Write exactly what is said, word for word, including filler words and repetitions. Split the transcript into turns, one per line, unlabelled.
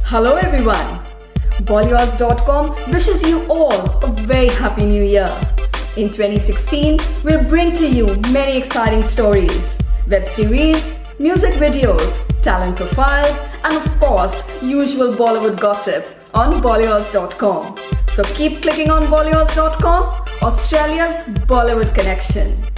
Hello everyone! Bollywood dot com wishes you all a very happy new year. In twenty sixteen, we'll bring to you many exciting stories, web series, music videos, talent profiles, and of course, usual Bollywood gossip on Bollywood dot com. So keep clicking on Bollywood dot com, Australia's Bollywood connection.